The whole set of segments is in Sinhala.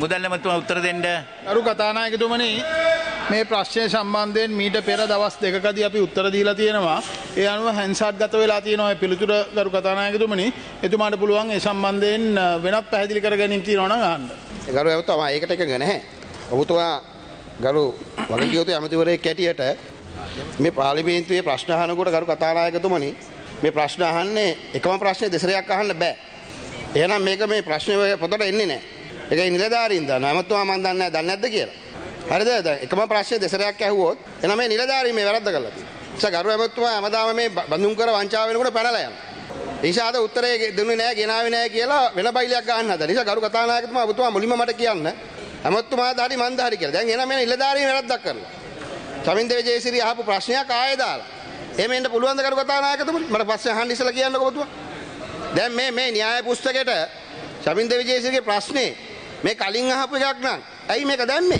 මුදල් ඇමතුමා උත්තර දෙන්න. අරු කතානායකතුමනි මේ ප්‍රශ්නය සම්බන්ධයෙන් මීට පෙර දවස් දෙකකදී අපි උත්තර දීලා තියෙනවා. ඒ අනුව හැන්සාට් ගත වෙලා තියෙනවා පිළිතුර ගරු කතානායකතුමනි. එතුමාට පුළුවන් ඒ සම්බන්ධයෙන් වෙනත් පැහැදිලි කර ගැනීම තියෙනවා නම් අහන්න. ගරු ඇමතුමා ඒකට එක නැහැ. ඔබතුමා ගරු වගකියයුතු ඇමතිවරයෙක් හැටියට මේ පාර්ලිමේන්තුවේ ප්‍රශ්න අහනකොට ගරු කතානායකතුමනි මේ ප්‍රශ්න අහන්නේ එකම ප්‍රශ්නේ දෙසරයක් අහන්න බෑ. එහෙනම් මේක මේ ප්‍රශ්නේ පොතට එන්නේ නැහැ. ඒකයි නිලධාරීන් දන්නවා. ඇමතුමා මන් දන්නේ නැහැ දන්නේ නැද්ද කියලා. හරිද? දැන් එකම ප්‍රශ්නේ දෙසරයක් ඇහුවොත් එහෙනම් මේ නිලධාරීන් මේ වැරද්ද කරලා තියෙනවා. ගරු ඇමතුමා හැමදාම මේ බඳුන් කර වංචාව වෙනකොට පැනලා යනවා. ඊෂාද උත්තරේ දුන්නේ නැහැ, ගෙනාවේ නැහැ කියලා වෙන බයිලයක් ගන්න හදන. නිසා ගරු කතානායකතුමා ඔබතුමා මුලින්ම මට කියන්න. ඇමතුමාද හරි මන්ද හරි කියලා. දැන් එහෙනම් මේ නිලධාරීන් වැරද්දක් කරලා. චමින්ද විජේසිරි අහපු ප්‍රශ්නයක් ආයෙ දාලා. එහෙම එන්න පුළුවන්ද කරු කතානායකතුමනි? මට පස්සේ අහන්න ඉස්සලා කියන්නකෝ ඔබතුමා. දැන් මේ න්‍යාය පුස්තකෙට චමින්ද විජේසිරිගේ ප්‍රශ්නේ මේ කලින් අහපු එකක් නං. ඇයි මේක දැම්මේ?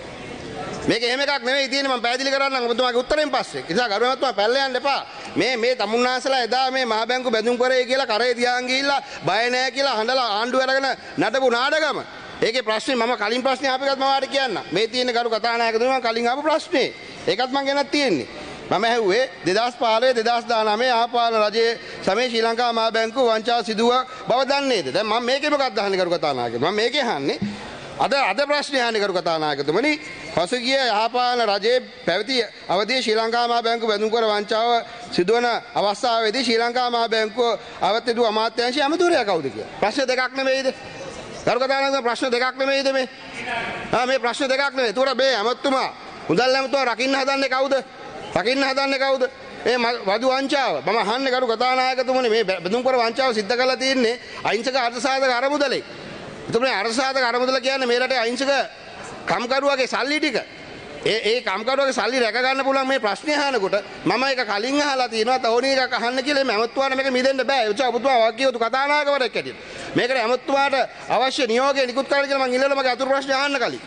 මේක එහෙම එකක් නෙවෙයි තියෙන්නේ මම පැහැදිලි කරන්නම් ඔබතුමාගේ උත්තරෙන් පස්සේ. ඒ නිසා ගරුවතුමා පැල්ල යන්න එපා. මේ තමුන්නාසලා එදා මේ මහ බැංකු බැඳුම් කරේ කියලා කරේ තියාන් ගිහිල්ලා බය නැහැ කියලා හඬලා ආණ්ඩුව අරගෙන නටපු නාඩගම. ඒකේ ප්‍රශ්නේ මම කලින් ප්‍රශ්නේ ආපු එකත් මම වාට කියන්න. මේ තියෙන ගරු කතානායකතුමා කලින් ආපු ප්‍රශ්නේ. ඒකත් මම ගෙනත් තියෙන්නේ. මම ඇහුවේ 2015 2019 ආපාන රජයේ සමේ ශ්‍රී ලංකා මහා බැංකුව වංචාව සිදුව බව දන්නේද? දැන් මම මේකේ මොකක්ද අහන්නේ කරු කතානායකතුමා? මම මේකේ අහන්නේ අද ප්‍රශ්නේ අහන්නේ කරු කතානායකතුමනි. පසුගිය ආපාන රජයේ පැවති අවධියේ ශ්‍රී ලංකා මහා බැංකුව බැඳුම් කර වංචාව සිදුවන අවස්ථාවේදී ශ්‍රී ලංකා මහා බැංකුව අවත්තු අමාත්‍යාංශයේ අමාත්‍යවරයා කවුද කියලා. ප්‍රශ්න දෙකක් නෙමෙයිද? කරු කතානායකතුමා ප්‍රශ්න දෙකක් නෙමෙයිද මේ? මේ ප්‍රශ්න දෙකක් නෙමෙයි. ඒතකොට මේ අමාත්‍යතුමා මුදල් අමාත්‍යතුමා රකින්න හදන්නේ කවුද? රකින්න හදන්නේ කවුද? මේ වදු වංචාව. මම අහන්නේ කරු කතානායකතුමනි මේ බෙදුම් කර වංචාව සිද්ධ කරලා තියෙන්නේ අහිංසක අර්ථසාධක අරමුදලේ. එතකොට මේ අර්ථසාධක අරමුදල කියන්නේ මේ රටේ අහිංසක කම්කරුවාගේ සල්ලි ටික. ඒ කම්කරුවාගේ සල්ලි රැක ගන්න පුළුවන් මේ ප්‍රශ්නේ අහනකොට මම ඒක කලින් අහලා තියෙනවා තෝණි එකක් අහන්න කියලා මේ ඇමතුමාට මේක මිදෙන්න බෑ. ඒ නිසා ඔබතුමා වාක්‍යයතු කතානායකවරයෙක් හැටියට මේකට ඇමතුමාට අවශ්‍ය නියෝගය නිකුත් කරන්න කියලා මම ඉල්ලලා මගේ අතුරු ප්‍රශ්නේ අහන්න කලින්.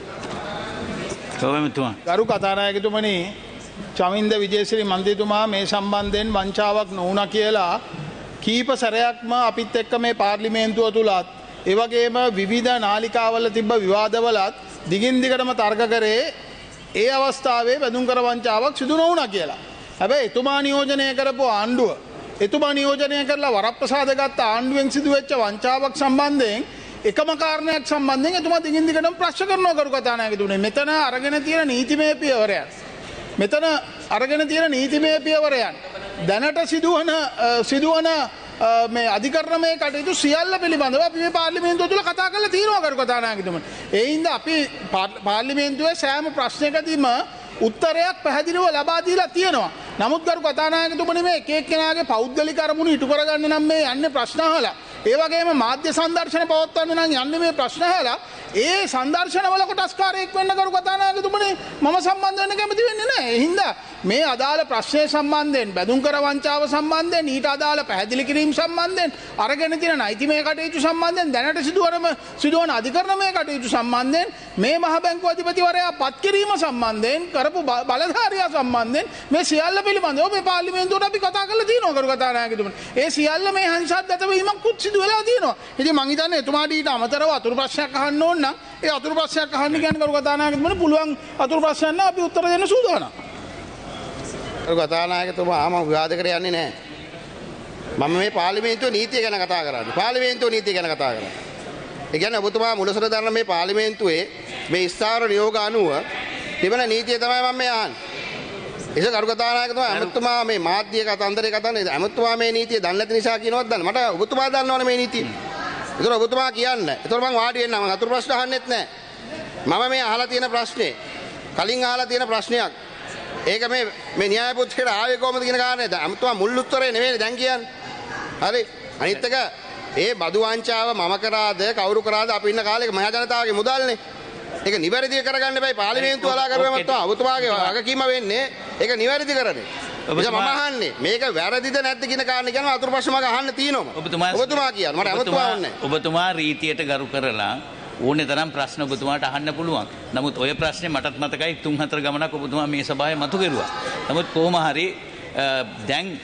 ගරු කතානායකතුමනි චමින්ද විජේසිරි මන්ත්‍රීතුමා මේ සම්බන්ධයෙන් වංචාවක් නොවුණා කියලා කීප සැරයක්ම අපිත් එක්ක මේ පාර්ලිමේන්තුව තුලත් ඒ වගේම විවිධ නාලිකාවල තිබ්බ විවාදවලත් දිගින් දිගටම තර්ක කරේ ඒ අවස්ථාවේ බැඳුම් කර වංචාවක් සිදු නොවුණා කියලා. හැබැයි එතුමා නියෝජනය කරපු ආණ්ඩුව එතුමා නියෝජනය කරලා වරප්‍රසාද ගත්ත ආණ්ඩුවෙන් සිදුවෙච්ච වංචාවක් සම්බන්ධයෙන් එකම කාරණයක් සම්බන්ධයෙන් එතුමා දිගින් දිගටම ප්‍රශ්න කරනවා කරු කතානායකතුමනි. මෙතන අරගෙන තියෙන නීතිමය පියවරයන් මෙතන අරගෙන තියෙන නීතිමය පියවරයන් දැනට සිදුවන මේ අධිකරණමය කටයුතු සියල්ල පිළිබඳව අපි මේ පාර්ලිමේන්තුව තුළ කතා කරලා තියෙනවා කරු කතානායකතුමනි. ඒ හින්දා අපි පාර්ලිමේන්තුවේ සෑම ප්‍රශ්නයකදීම උත්තරයක් පැහැදිලිව ලබා දීලා තියෙනවා. නමුත් කරු කතානායකතුමනි මේ එක එක්කෙනාගේ පෞද්ගලික අරමුණු ඉටු කරගන්න නම් මේ යන්නේ ප්‍රශ්න අහලා. ඒ වගේම මාධ්‍ය සංදර්ශන පවත්වන්න නම් යන්නේ මේ ප්‍රශ්න අහලා. ඒ සංදර්ශනවල කොටස්කාරයෙක් වෙන්න කරු කතානායකතුමනි මම සම්බන්ධ වෙන්න කැමති වෙන්නේ නැහැ. ඒ හින්දා මේ අදාළ ප්‍රශ්නය සම්බන්ධයෙන් බැඳුම් කර වංචාව සම්බන්ධයෙන් ඊට අදාළ පැහැදිලි කිරීම සම්බන්ධයෙන් අරගෙන තියෙන නෛතිමය කටයුතු සම්බන්ධයෙන් දැනට සිදුවන අධිකරණමය කටයුතු සම්බන්ධයෙන් මේ මහ බැංකු අධිපතිවරයා පත් කිරීම සම්බන්ධයෙන් කරපු බලධාරියා සම්බන්ධයෙන් මේ සියල්ල පිළිබඳව මේ පාර්ලිමේන්තුවට අපි කතා කරලා තියෙනවා කරු කතානායකතුමනි. ඒ සියල්ල මේ හංසාත්ගත වීමක් සිදු වෙලා තියෙනවා. ඉතින් මං හිතන්නේ එතුමාට ඊට අමතරව අතුරු ප්‍රශ්නයක් අහන්න ඕන නම් ඒ අතුරු ප්‍රශ්නයක් අහන්න කියන්නේ කරු කතානායකතුමනි පුළුවන් අතුරු ප්‍රශ්නයක් නම් අපි උත්තර දෙන්න සූදානම්. කරු කතානායකතුමා මම විවාද කර යන්නේ නැහැ. මම මේ පාර්ලිමේන්තුවේ නීතිය ගැන කතා කරන්නේ. පාර්ලිමේන්තුවේ නීතිය ගැන කතා කරන්නේ. ඒ කියන්නේ ඔබතුමා මුලසර දරන මේ පාර්ලිමේන්තුවේ මේ ස්ථාවර නියෝග අනුව තිබෙන නීතිය තමයි මම මේ අහන්නේ. ඒක කරු කතානායකතුමා අමතුමා මේ මාධ්‍ය කතන්දරේ කතන්නේ අමතුමා මේ නීතිය දන්නේ නැති නිසා කියනවත් දන්න. මට ඔබතුමා දන්නවනේ මේ නීතිය. ඒතර ඔබතුමා කියන්න. ඒතර මම වාඩි වෙන්නම්. මම අතුරු ප්‍රශ්න අහන්නෙත් නැහැ. මම මේ අහලා තියෙන ප්‍රශ්නේ කලින් අහලා තියෙන ප්‍රශ්නයක්. ඒක මේ න්‍යාය පුත්‍රයට ආවේ කොහොමද කියන කාරණේ. අමතුමා මුල් උත්තරේ නෙවෙයි දැන් කියන්නේ. හරි. අනිත් එක ඒ බදු වංචාව මම කරාද කවුරු කරාද අපි ඉන්න කාලේ මහ ජනතාවගේ මුදල්නේ. ඒක නිවැරදිව කරගන්න බෑ පාර්ලිමේන්තුව අලා කරුවම තමයි ඔබතුමාගේ වගකීම වෙන්නේ ඒක නිවැරදි කරන්නේ. මම අහන්නේ මේක වැරදිද නැද්ද කියන කාරණේ ගැන අතුරු ප්‍රශ්න මම අහන්න තියෙනවා. ඔබතුමා කියන්න මට අමතුමා ඕනේ. ඔබතුමා රීතියට ගරු කරලා ඕනේ තරම් ප්‍රශ්න ඔබතුමාට අහන්න පුළුවන්. නමුත් ඔය ප්‍රශ්නේ මටත් මතකයි 3-4 ගමනක් ඔබතුමා මේ සභාවේ මතු කෙරුවා. නමුත් කොහොම හරි දැන්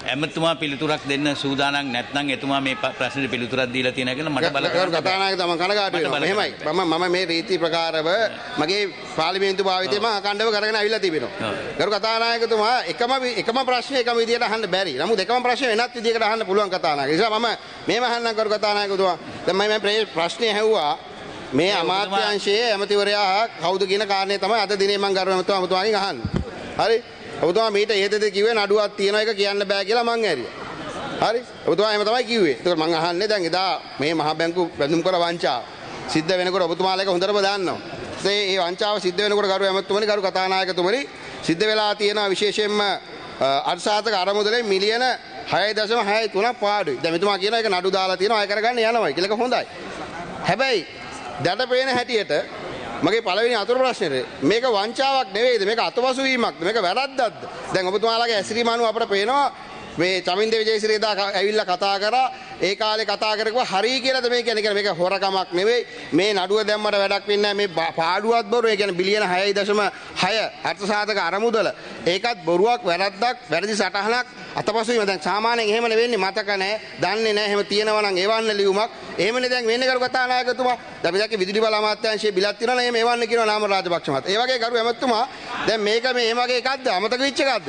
ඇමතුමා පිළිතුරක් දෙන්න සූදානම් නැත්නම් එතුමා මේ ප්‍රශ්නෙට පිළිතුරක් දීලා තියෙනවා කියලා මට ගරු බලන්න කතානායක මම කනගාටු වෙනවා. මෙහෙමයි. මම මේ රීති ප්‍රකාරව මගේ පාර්ලිමේන්තු භාවිතය මම අඛණ්ඩව කරගෙන අවිල්ලා තිබෙනවා. ගරු කතානායකතුමා එකම ප්‍රශ්නේ එකම විදියට අහන්න බැරි. නමුත් එකම ප්‍රශ්නේ වෙනත් විදියකට අහන්න පුළුවන් කතානායක. ඒ නිසා මම මේව අහන්නම් ගරු කතානායකතුමා. දැන් මම ප්‍රශ්නේ ඇහුවා මේ අමාත්‍යාංශයේ ඇමතිවරයා කවුද කියන කාරණේ තමයි අද දිනේ මම ගරු ඇමතුමාගෙන් අහන්නේ. හරි? ඔබතුමා මීට ඊටද කිව්වේ නඩුවක් තියෙන එක කියන්න බෑ කියලා මං ඇරියා. හරි? ඔබතුමා එහෙම තමයි කිව්වේ. ඒකට මං අහන්නේ දැන් එදා මේ මහ බැංකු බැඳුම් කර වංචාව සිද්ධ වෙනකොට ඔබතුමාලා එක හොඳටම දන්නවා. ඒ වංචාව සිද්ධ වෙනකොට ගරු ඇමතුමනි ගරු කතානායකතුමනි සිද්ධ වෙලා තියෙනවා විශේෂයෙන්ම අර්ථසාධක අරමුදලේ මිලියන 6.63ක් පාඩුයි. දැන් මෙතුමා කියනවා ඒක නඩු දාලා තියෙනවා අය කරගන්න යනවා කියලා. ඒක හොඳයි. හැබැයි දඩපේන හැටියට මගේ පළවෙනි අතුරු ප්‍රශ්නේ මේක වංචාවක් නෙවෙයිද මේක අතවසු වීමක්ද මේක වැරද්දක්ද දැන් ඔබතුමාලාගේ ඇසිරීම අනුව අපිට පේනවා මේ චමින්ද විජේසිරි එදා ඇවිල්ලා කතා කරා ඒ කාලේ කතා කරකව හරි කියලාද මේ කියන්නේ මේක හොරකමක් නෙවෙයි මේ නඩුව දැම්මට වැඩක් වෙන්නේ නැහැ මේ පාඩුවක් බොරු ඒ කියන්නේ බිලියන 6.6 අර්ථසාධක අරමුදල ඒකත් බොරුවක් වැරද්දක් වැරදි සටහනක් අතපසු වීම දැන් සාමාන්‍යයෙන් එහෙම නෙවෙන්නේ මතක නැහැ දන්නේ නැහැ එහෙම තියෙනවා නම් එවන්න ලියුමක් එහෙමනේ දැන් වෙන්නේ කරු කතානායකතුමා දැන් අපි දැක්කේ විදුලි බල අමාත්‍යාංශයේ බිලක් තියෙනවා නම් එහෙම එවන්න කියනවා නාම රාජපක්ෂ මහතා ඒ වගේ කරු ඇමතුමා දැන් මේක මේ එහෙම වගේ එකක්ද අමතක වෙච්ච එකක්ද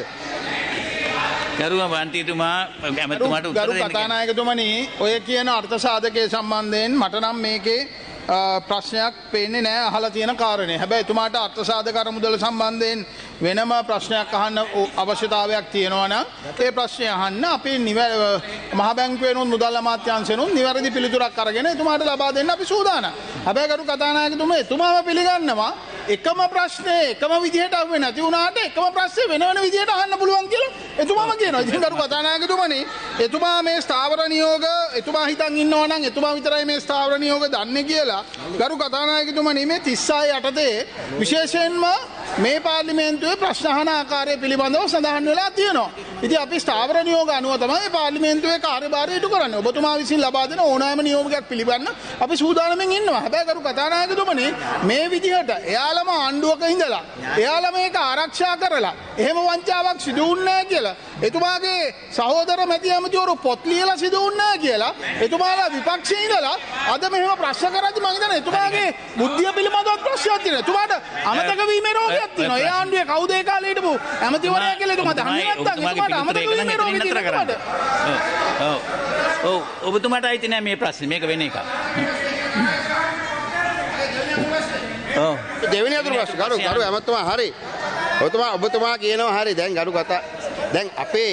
ගරු මන්ත්‍රීතුමා ඇමතුමාට උත්තර ගරු දෙන්න කතානායකතුමනි ඔය කියන අර්ථ සාධකයේ සම්බන්ධයෙන් මට නම් මේකේ ප්‍රශ්නයක් පේන්නේ නැහැ අහලා තියෙන කාරණේ. හැබැයි එතුමාට අර්ථ සාධක අරමුදල සම්බන්ධයෙන් වෙනම ප්‍රශ්නයක් අහන්න අවශ්‍යතාවයක් තියෙනවා නම් ඒ ප්‍රශ්නය අහන්න අපේ මහ බැංකුවේනොත් මුදල් අමාත්‍යාංශේනොත් නිවැරදි පිළිතුරක් අරගෙන එතුමාට ලබා දෙන්න අපි සූදානම්. හැබැයි ගරු කතානායකතුමා එතුමාම පිළිගන්නවා එකම ප්‍රශ්නේ එකම විදිහට අහුවේ නැති වුණාට එකම ප්‍රශ්නේ වෙන වෙන විදිහට අහන්න පුළුවන් කියලා එතුමාම කියනවා. ඉතින් ගරු කතානායකතුමනි එතුමා මේ ස්ථාවර නියෝග එතුමා හිතන් ඉන්නවා නම් එතුමා විතරයි මේ ස්ථාවර නියෝග දන්නේ කියලා ගරු කතානායකතුමනි මේ 36 යටතේ විශේෂයෙන්ම මේ පාර්ලිමේන්තුවේ ප්‍රශ්න අහන ආකාරය පිළිබඳව සඳහන් වෙලා තියෙනවා. ඉතින් අපි ස්ථාවර නියෝග අනුව තමයි පාර්ලිමේන්තුවේ කාර්යභාරය ඉටු කරන්නේ. ඔබතුමා විසින් ලබා දෙන ඕනෑම නියෝගයක් පිළිබඳ අපි සූදානම්ෙන් ඉන්නවා. හැබැයි ගරු කතානායකතුමනි මේ විදිහට එයාලම ආණ්ඩුවක ඉඳලා එයාලා මේක ආරක්ෂා කරලා එහෙම වංචාවක් සිදු වුන්නේ නැහැ කියලා එතුමාගේ සහෝදර මැති ඇමතිවරු පොත් ලියලා සිදු වුන්නේ නැහැ කියලා එතුමාලා විපක්ෂයේ ඉඳලා අද මෙහෙම ප්‍රශ්න කරද්දි මම හිතන්නේ එතුමාගේ බුද්ධිය පිළිබඳව ප්‍රශ්නයක් තියෙනවා. එතුමාට අමතක වීමේ රෝගයක් තියෙනවා. ඒ ආණ්ඩුවේ කවුද ඒ කාලේ හිටපු ඇමතිවරයා කියලා එතුමා දන්නේ නැත්නම් එතුමාට අමතක වීමේ රෝගය තියෙනවා. ඔව් ඔබතුමාට අයිති නෑ මේ ප්‍රශ්නේ මේක වෙන එකක්. දෙවෙනි අතුරු ප්‍රශ්න ගරු ඇමතුමා හරි ඔබතුමා කියනවා හරි දැන් ගරු කතා දැන්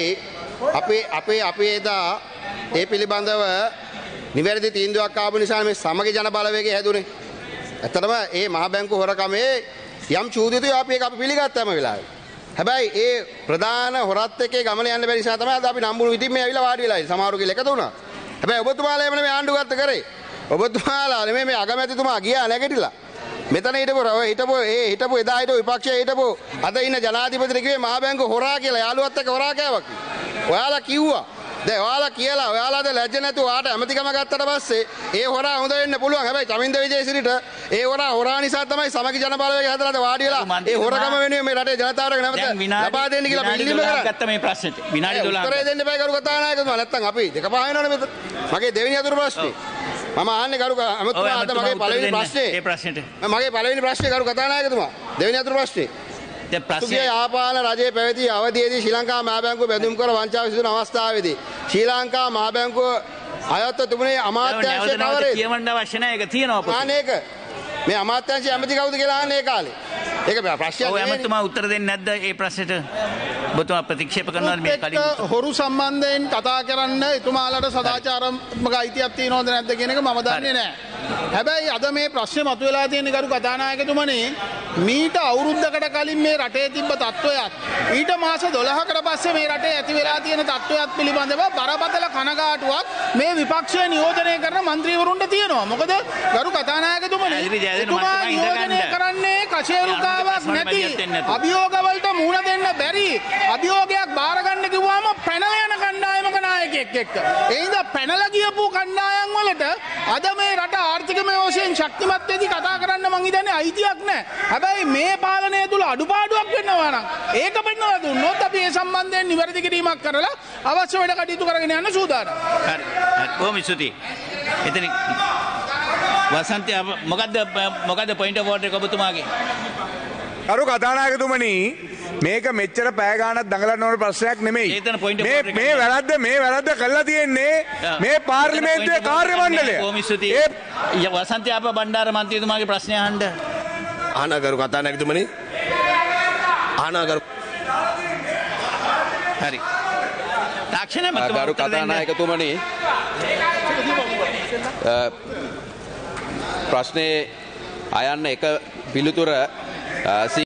අපේ එදා ඒ පිළිබඳව නිවැරදි තීන්දුවක් ආපු නිසා මේ සමගි ජන බලවේගය හැදුනේ. ඇත්තටම ඒ මහ බැංකු හොරකමේ යම් චූදිතයෝ අපි පිළිගත්තම වෙලාවේ. හැබැයි ඒ ප්‍රධාන හොරත් එක්කේ ගමන යන්න බැරි නිසා තමයි අද අපි නම්බුණු විදිහින් මේ ඇවිල්ලා වාඩි වෙලා ඉන්නේ. සමහරු කියලා එකතු වුණා. හැබැයි ඔබතුමාලා එමනේ මේ ආණ්ඩුව ගත්ත කරේ. ඔබතුමාලා නෙමෙයි මේ අගමැතිතුමා ගියා නැගිටලා. මෙතන හිටපු එදා හිටපු විපක්ෂයේ හිටපු අද ඉන්න ජනාධිපතිට කිව්වේ මහ බැංකුව හොරා කියලා යාළුවත් එක්ක හොරා කෑවා කියලා. ඔයාලා කිව්වා. දැන් ඔයාලා කියලා ඔයාලාද ලැජ්ජ නැතුව ඔයාට ඇමතිකම ගත්තට පස්සේ ඒ හොරා හොඳ වෙන්න පුළුවන්. හැබැයි චමින්ද විජේසිරිට ඒ හොරා නිසා තමයි සමගි ජන බලවේගය හදලාද වාඩි වෙලා ඒ හොරකම වෙනුවෙන් මේ රටේ ජනතාවට නැවත ලබා දෙන්න කියලා පිළිම කරා. ගත්ත මේ ප්‍රශ්නෙට විනාඩි 12ක් උත්තරේ දෙන්න බෑ කරු කතානායකතුමා. නැත්තම් අපි දෙක පහ වෙනවනේ මෙතන. මගේ දෙවෙනි අතුරු ප්‍රශ්නේ මම අහන්නේ කරු අමතුමා අද මගේ පළවෙනි ප්‍රශ්නේ ඒ ප්‍රශ්නෙට මගේ පළවෙනි ප්‍රශ්නේ කරු කතානායකතුමා දෙවෙනි අතුරු ප්‍රශ්නේ දැන් ප්‍රශ්නේ යාපාන රජයේ පැවති අවධියේදී ශ්‍රී ලංකා මහ බැංකුව බැඳුම් කර වංචාව සිදුවන අවස්ථාවේදී ශ්‍රී ලංකා මහ බැංකුව අයත්ව තිබුණේ අමාත්‍යාංශයේ කවරේද කියවන්න අවශ්‍ය නැහැ ඒක තියෙනවා පොතේ. අනේක මේ අමාත්‍යාංශයේ ඇමති කවුද කියලා අහන්නේ ඒ කාලේ. ඒක ප්‍රශ්නයක් නෙවෙයි. ඔය ඇමතුමා උත්තර දෙන්නේ නැද්ද ඒ ප්‍රශ්නෙට? ඔබතුමා ප්‍රතික්ෂේප කරනවා මේ කලින් හොරු සම්බන්ධයෙන් කතා කරන්න එතුමාලට සදාචාරාත්මක අයිතියක් තියෙනවද නැද්ද කියන එක මම දන්නේ නැහැ. හැබැයි අද මේ ප්‍රශ්නේ මතුවලා තියෙන කරු කතානායකතුමනි මීට අවුරුද්දකට කලින් මේ රටේ තිබ්බ තත්ත්වයක් ඊට මාස 12කට පස්සේ මේ රටේ ඇති වෙලා තියෙන තත්ත්වයක් පිළිබඳව බරපතල කනගාටුවක් මේ විපක්ෂය නියෝජනය කරන മന്ത്രിවරුන්ට තියෙනවා. මොකද කරු කතානායකතුමනි එතුමා නියෝජනය කරන්නේ කෂේරුකාවක් නැති අභියෝගවලට මුහුණ දෙන්න බැරි අභියෝගයක් බාර ගන්න කිව්වම පැනලා යන කණ්ඩායමක නායකයෙක් එක්ක. ඒ හින්දා පැනලා ගියපු කණ්ඩායම් වලට අද මේ රට ආර්ථිකමය වශයෙන් ශක්තිමත් වෙදී කතා කරන්න මං හිතන්නේ අයිතියක් නැහැ. හැබැයි මේ පාලනය තුල අඩුපාඩුවක් වෙනවා නම් ඒක පෙන්වලා දුන්නොත් අපි ඒ සම්බන්ධයෙන් නිවැරදි කිරීමක් කරලා අවශ්‍ය වැඩ කටයුතු කරගෙන යන්න සූදානම්. හරි. බොහොම ස්තුතියි. එතන වසන්තය මොකද්ද පොයින්ට් ඔෆ් ඕඩර් එක ඔබතුමාගේ? අරු කතානායකතුමනි මේක මෙච්චර පැය ගාණක් දඟලන්න ඕන ප්‍රශ්නයක් නෙමෙයි. මේ වැරද්ද කළා තියෙන්නේ මේ පාර්ලිමේන්තුවේ කාර්ය මණ්ඩලය. වසන්තය අප බණ්ඩාර මන්ත්‍රීතුමාගේ ප්‍රශ්නය අහන්න. ආනාගරු කතානායකතුමනි. ආනාගරු හරි. තාක්ෂණය ගරු කතානායකතුමනි ප්‍රශ්නේ අයන්න එක පිළිතුර